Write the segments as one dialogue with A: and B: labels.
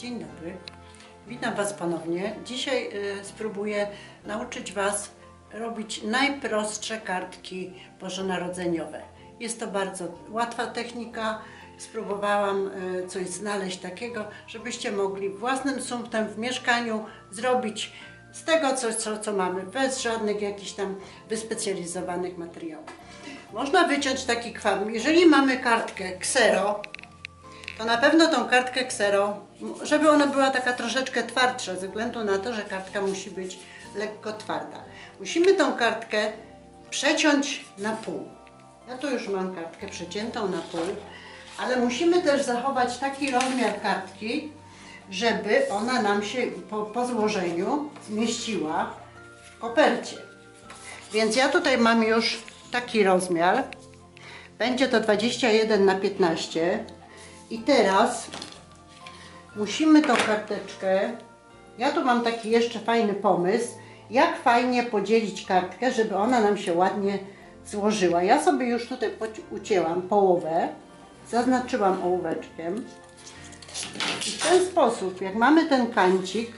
A: Dzień dobry, witam Was ponownie. Dzisiaj spróbuję nauczyć Was robić najprostsze kartki bożonarodzeniowe. Jest to bardzo łatwa technika. Spróbowałam coś znaleźć takiego, żebyście mogli własnym sumptem w mieszkaniu zrobić z tego co mamy, bez żadnych jakichś tam wyspecjalizowanych materiałów. Można wyciąć taki kwadrat. Jeżeli mamy kartkę ksero, to na pewno tą kartkę ksero, żeby ona była taka troszeczkę twardsza, ze względu na to, że kartka musi być lekko twarda. Musimy tą kartkę przeciąć na pół. Ja tu już mam kartkę przeciętą na pół, ale musimy też zachować taki rozmiar kartki, żeby ona nam się po złożeniu zmieściła w kopercie. Więc ja tutaj mam już taki rozmiar. Będzie to 21 na 15. I teraz musimy tą karteczkę, ja tu mam taki jeszcze fajny pomysł, jak fajnie podzielić kartkę, żeby ona nam się ładnie złożyła. Ja sobie już tutaj ucięłam połowę, zaznaczyłam ołóweczkiem i w ten sposób, jak mamy ten kancik,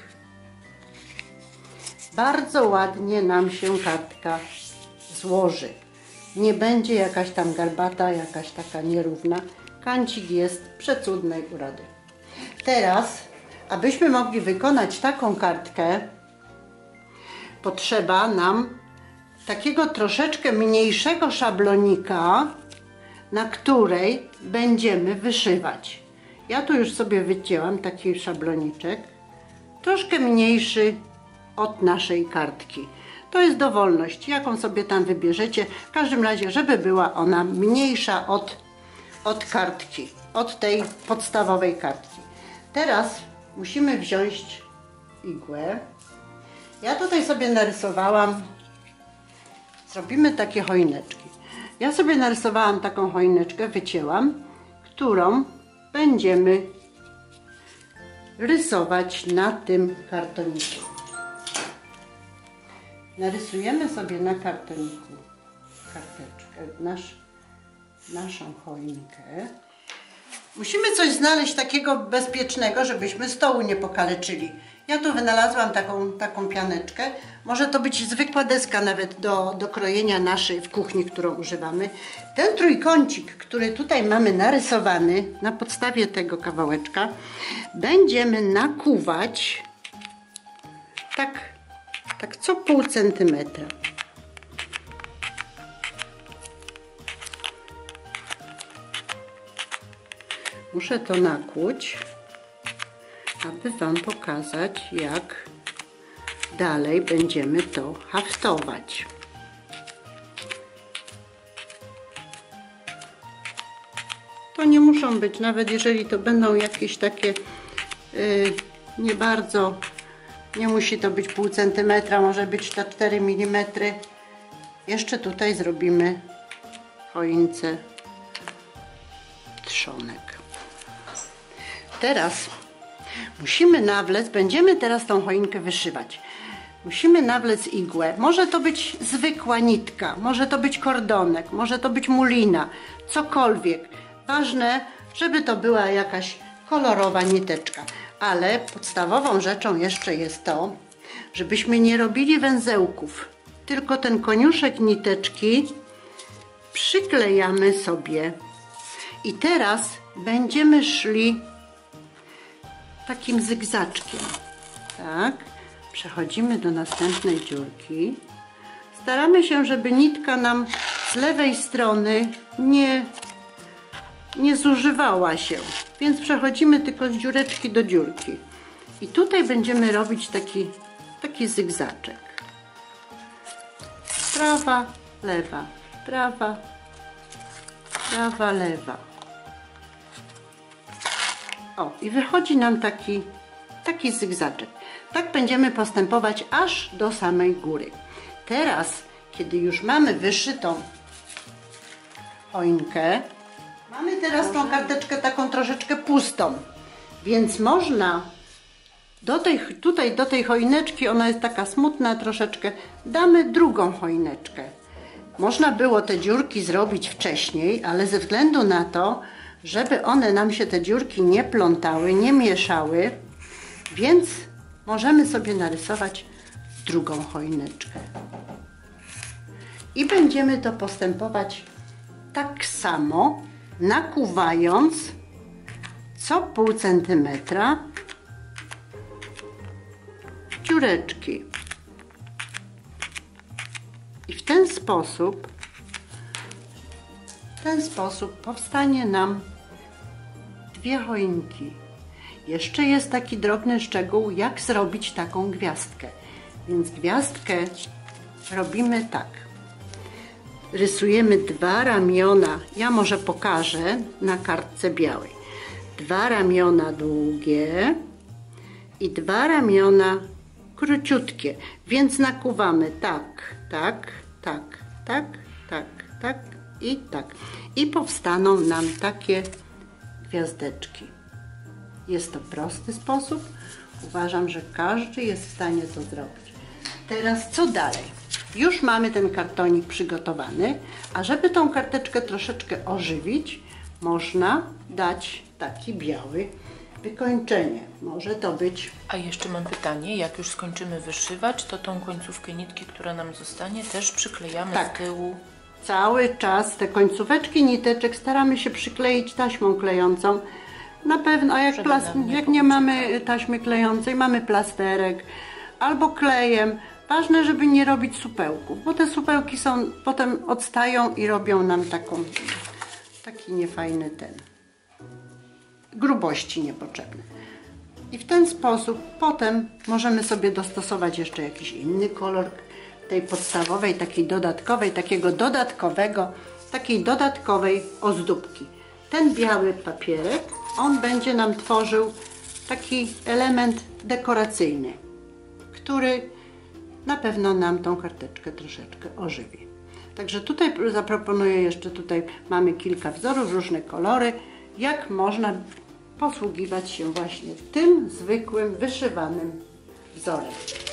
A: bardzo ładnie nam się kartka złoży. Nie będzie jakaś tam garbata, jakaś taka nierówna. Kancik jest przecudnej urody. Teraz, abyśmy mogli wykonać taką kartkę, potrzeba nam takiego troszeczkę mniejszego szablonika, na której będziemy wyszywać. Ja tu już sobie wycięłam taki szabloniczek, troszkę mniejszy od naszej kartki. To jest dowolność, jaką sobie tam wybierzecie. W każdym razie, żeby była ona mniejsza od kartki, od tej podstawowej kartki. Teraz musimy wziąć igłę. Ja tutaj sobie narysowałam, zrobimy takie choineczki. Ja sobie narysowałam taką choineczkę, wycięłam, którą będziemy rysować na tym kartoniku. Narysujemy sobie na kartoniku karteczkę, naszą choinkę. Musimy coś znaleźć takiego bezpiecznego, żebyśmy stołu nie pokaleczyli. Ja tu wynalazłam taką pianeczkę. Może to być zwykła deska nawet do krojenia naszej w kuchni, którą używamy. Ten trójkącik, który tutaj mamy narysowany na podstawie tego kawałeczka, będziemy nakuwać tak co pół centymetra. Muszę to nakłuć, aby Wam pokazać, jak dalej będziemy to haftować. To nie muszą być, nawet jeżeli to będą jakieś takie nie bardzo, nie musi to być pół centymetra, może być to 4 mm. Jeszcze tutaj zrobimy choince trzonek. Teraz musimy nawlec, będziemy teraz tą choinkę wyszywać. Musimy nawlec igłę. Może to być zwykła nitka, może to być kordonek, może to być mulina, cokolwiek. Ważne, żeby to była jakaś kolorowa niteczka. Ale podstawową rzeczą jeszcze jest to, żebyśmy nie robili węzełków, tylko ten koniuszek niteczki przyklejamy sobie. I teraz będziemy szli takim zygzaczkiem. Tak, przechodzimy do następnej dziurki. Staramy się, żeby nitka nam z lewej strony nie zużywała się, więc przechodzimy tylko z dziureczki do dziurki. I tutaj będziemy robić taki zygzaczek. Prawa, lewa, prawa, prawa, lewa. O, i wychodzi nam taki zygzaczek. Tak będziemy postępować aż do samej góry. Teraz, kiedy już mamy wyszytą choinkę, mamy teraz tą karteczkę taką troszeczkę pustą, więc można do tej choineczki, ona jest taka smutna troszeczkę, damy drugą choineczkę. Można było te dziurki zrobić wcześniej, ale ze względu na to, żeby one nam się te dziurki nie plątały, nie mieszały, Więc możemy sobie narysować drugą choineczkę. I będziemy to postępować tak samo, nakuwając co pół centymetra dziureczki. I w ten sposób powstanie nam dwie choinki. Jeszcze jest taki drobny szczegół, jak zrobić taką gwiazdkę. Więc gwiazdkę robimy tak. Rysujemy dwa ramiona, ja może pokażę na kartce białej. Dwa ramiona długie i dwa ramiona króciutkie, więc nakuwamy tak, tak, tak, tak, tak, tak i tak. I powstaną nam takie gwiazdeczki. Jest to prosty sposób. Uważam, że każdy jest w stanie to zrobić. Teraz co dalej? Już mamy ten kartonik przygotowany, a żeby tą karteczkę troszeczkę ożywić, można dać taki biały wykończenie. Może to być...
B: A jeszcze mam pytanie, jak już skończymy wyszywać, to tą końcówkę nitki, która nam zostanie, też przyklejamy z tyłu.
A: Cały czas te końcóweczki niteczek staramy się przykleić taśmą klejącą. Na pewno, a jak nie mamy taśmy klejącej, mamy plasterek albo klejem. Ważne, żeby nie robić supełków, bo te supełki potem odstają i robią nam taki niefajny grubości niepotrzebne. I w ten sposób potem możemy sobie dostosować jeszcze jakiś inny kolor tej podstawowej, takiej dodatkowej ozdóbki. Ten biały papierek, on będzie nam tworzył taki element dekoracyjny, który na pewno nam tą karteczkę troszeczkę ożywi. Także tutaj zaproponuję jeszcze, tutaj mamy kilka wzorów, różne kolory, jak można posługiwać się właśnie tym zwykłym, wyszywanym wzorem.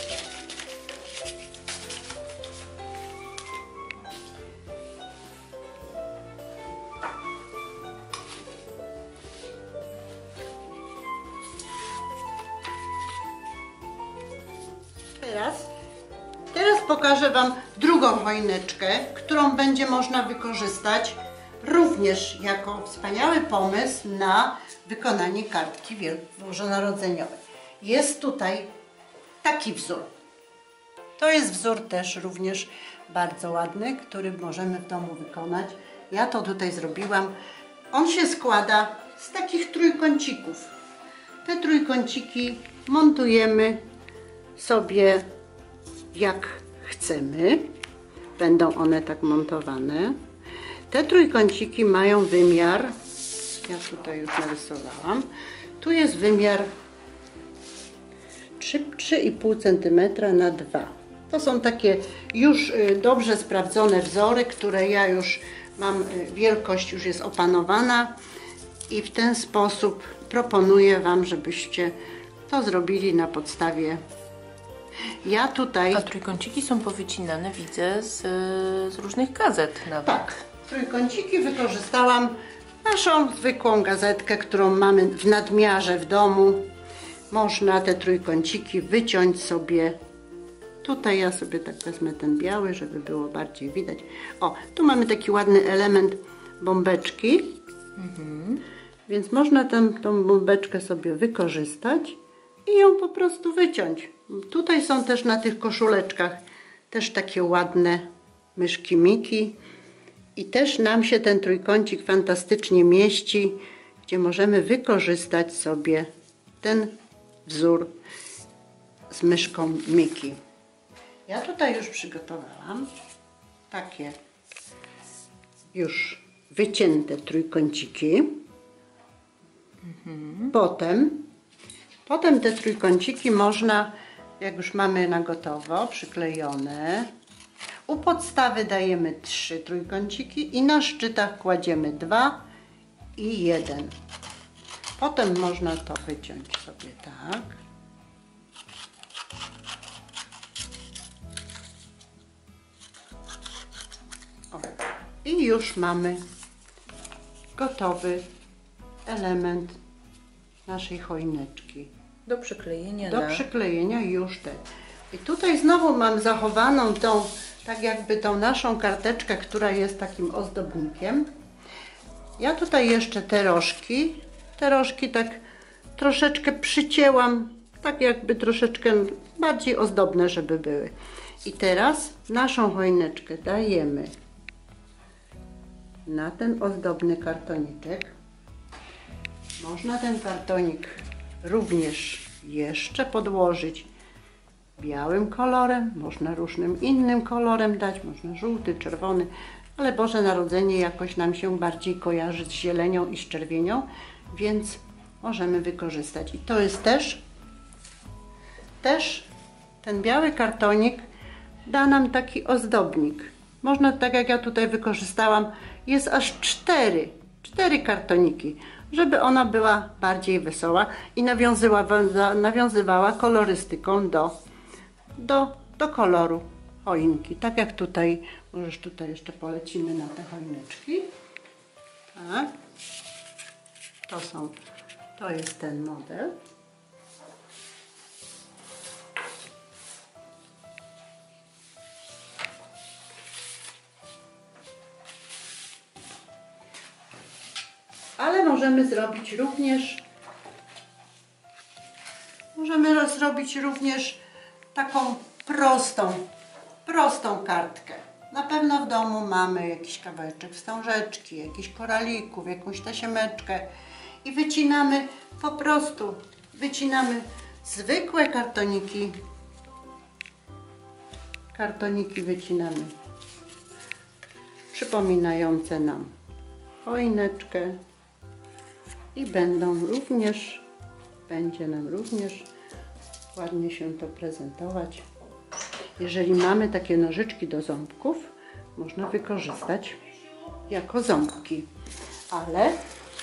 A: Teraz pokażę Wam drugą choineczkę, którą będzie można wykorzystać również jako wspaniały pomysł na wykonanie kartki bożonarodzeniowej. Jest tutaj taki wzór. To jest wzór też również bardzo ładny, który możemy w domu wykonać. Ja to tutaj zrobiłam. On się składa z takich trójkącików. Te trójkąciki montujemy sobie jak chcemy. Będą one tak montowane. Te trójkąciki mają wymiar, ja tutaj już narysowałam, tu jest wymiar 3,5 cm na 2. To są takie już dobrze sprawdzone wzory, które ja już mam, wielkość już jest opanowana i w ten sposób proponuję Wam, żebyście to zrobili na podstawie. Ja tutaj...
B: A trójkąciki są powycinane, widzę, z różnych gazet nawet.
A: Tak, trójkąciki wykorzystałam naszą zwykłą gazetkę, którą mamy w nadmiarze w domu. Można te trójkąciki wyciąć sobie. Tutaj ja sobie tak wezmę ten biały, żeby było bardziej widać. O, tu mamy taki ładny element bombeczki. Więc można tą bombeczkę sobie wykorzystać i ją po prostu wyciąć. Tutaj są też na tych koszuleczkach też takie ładne myszki Miki. I też nam się ten trójkącik fantastycznie mieści, gdzie możemy wykorzystać sobie ten wzór z myszką Miki. Ja tutaj już przygotowałam takie już wycięte trójkąciki. Potem te trójkąciki można, jak już mamy na gotowo, przyklejone. U podstawy dajemy 3 trójkąciki i na szczytach kładziemy 2 i 1. Potem można to wyciąć sobie tak. O. I już mamy gotowy element naszej choineczki.
B: Do przyklejenia
A: do przyklejenia już te. I tutaj znowu mam zachowaną tą, tak jakby tą naszą karteczkę, która jest takim ozdobnikiem. Ja tutaj jeszcze te rożki tak troszeczkę przycięłam, tak jakby troszeczkę bardziej ozdobne, żeby były. I teraz naszą choineczkę dajemy na ten ozdobny kartoniczek. Można ten kartonik również jeszcze podłożyć białym kolorem, można różnym innym kolorem dać, można żółty, czerwony, ale Boże Narodzenie jakoś nam się bardziej kojarzy z zielenią i z czerwienią, więc możemy wykorzystać. I to jest też ten biały kartonik da nam taki ozdobnik. Można, tak jak ja tutaj wykorzystałam, jest aż cztery kartoniki, żeby ona była bardziej wesoła i nawiązywała kolorystyką do koloru choinki. Tak jak tutaj, możesz tutaj jeszcze polecimy na te choineczki. Tak. To jest ten model. Ale możemy zrobić również taką prostą kartkę. Na pewno w domu mamy jakiś kawałeczek wstążeczki, jakiś koralików, jakąś tasiemeczkę i wycinamy zwykłe kartoniki wycinamy przypominające nam choineczkę i będzie nam również ładnie się to prezentować. Jeżeli mamy takie nożyczki do ząbków, można wykorzystać jako ząbki, ale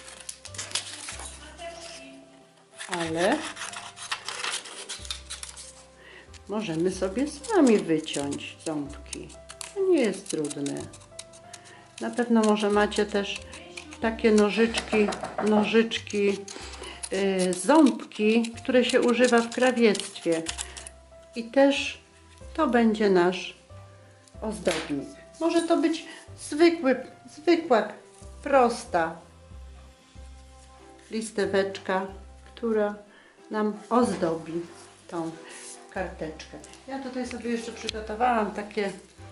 A: możemy sobie sami wyciąć ząbki. To nie jest trudne. Na pewno może macie też takie nożyczki, ząbki, które się używa w krawiectwie. I też to będzie nasz ozdobnik. Może to być zwykła, prosta listeweczka, która nam ozdobi tą karteczkę. Ja tutaj sobie jeszcze przygotowałam takie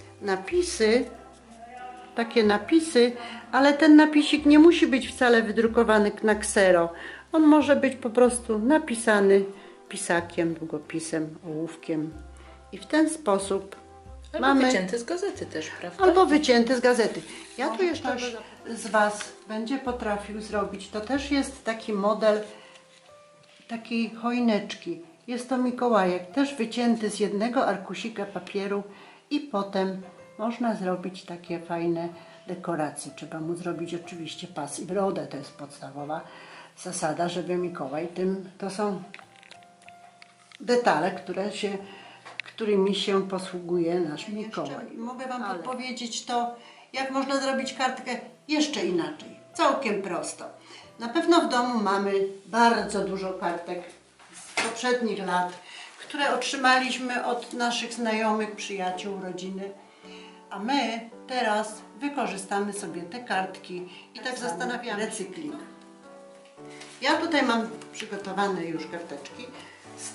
A: napisy, ale ten napisik nie musi być wcale wydrukowany na ksero. On może być po prostu napisany pisakiem, długopisem, ołówkiem. I w ten sposób mamy
B: wycięty z gazety też, prawda?
A: Albo wycięty z gazety. Ja tu jeszcze ktoś z Was będzie potrafił zrobić. To też jest taki model takiej choineczki. Jest to Mikołajek, też wycięty z jednego arkusika papieru i potem można zrobić takie fajne dekoracje. Trzeba mu zrobić oczywiście pas i brodę. To jest podstawowa zasada, żeby Mikołaj to są detale, którymi się posługuje nasz Mikołaj. Mogę Wam podpowiedzieć to, jak można zrobić kartkę jeszcze inaczej. Całkiem prosto. Na pewno w domu mamy bardzo dużo kartek z poprzednich lat, które otrzymaliśmy od naszych znajomych, przyjaciół, rodziny. A my teraz wykorzystamy sobie te kartki i tak zastanawiamy recykling. Ja tutaj mam przygotowane już karteczki. Z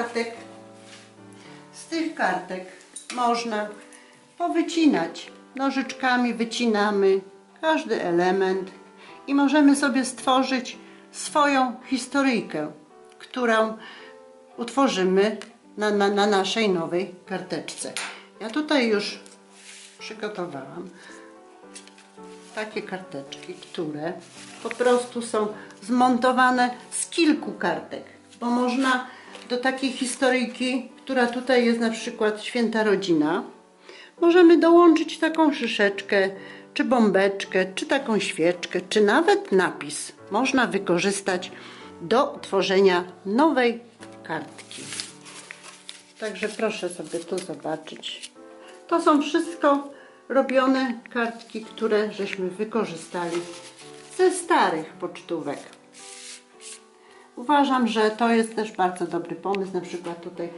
A: tych kartek można powycinać. Nożyczkami wycinamy każdy element i możemy sobie stworzyć swoją historyjkę, którą utworzymy na naszej nowej karteczce. Ja tutaj już przygotowałam takie karteczki, które po prostu są zmontowane z kilku kartek, bo można do takiej historyjki, która tutaj jest na przykład Święta Rodzina, możemy dołączyć taką szyszeczkę, czy bombeczkę, czy taką świeczkę, czy nawet napis. Można wykorzystać do tworzenia nowej kartki. Także proszę sobie tu zobaczyć. To są wszystko robione kartki, które żeśmy wykorzystali ze starych pocztówek. uważam, że to jest też bardzo dobry pomysł. Na przykład tutaj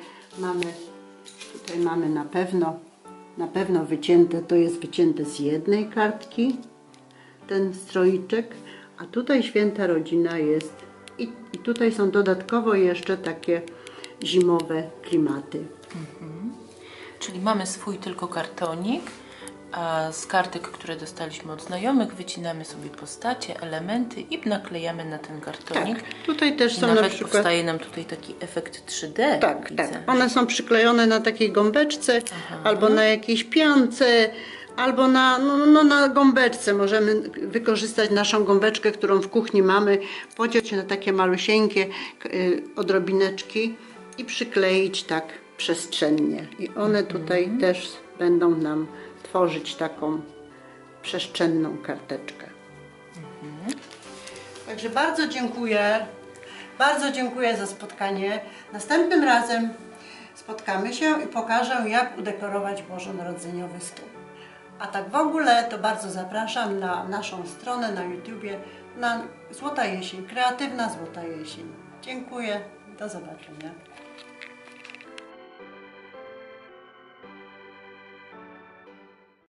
A: mamy na pewno wycięte, to jest wycięte z jednej kartki, ten stroiczek, a tutaj święta rodzina jest i tutaj są dodatkowo jeszcze takie zimowe klimaty.
B: Czyli mamy swój tylko kartonik, a z kartek, które dostaliśmy od znajomych, wycinamy sobie postacie, elementy i naklejamy na ten kartonik.
A: Tak, tutaj też
B: I
A: są
B: nawet
A: na przykład...
B: powstaje nam tutaj taki efekt 3D.
A: Tak,
B: widzę.
A: tak. One są przyklejone na takiej gąbeczce, albo na jakiejś piance, albo na gąbeczce. Możemy wykorzystać naszą gąbeczkę, którą w kuchni mamy, pociąć na takie malusieńkie odrobineczki i przykleić tak przestrzennie. I one tutaj też będą nam tworzyć taką przestrzenną karteczkę. Także bardzo dziękuję. Bardzo dziękuję za spotkanie. Następnym razem spotkamy się i pokażę, jak udekorować bożonarodzeniowy stół. A tak w ogóle to bardzo zapraszam na naszą stronę na YouTubie, na Złota Jesień, Kreatywna Złota Jesień. Dziękuję, do zobaczenia.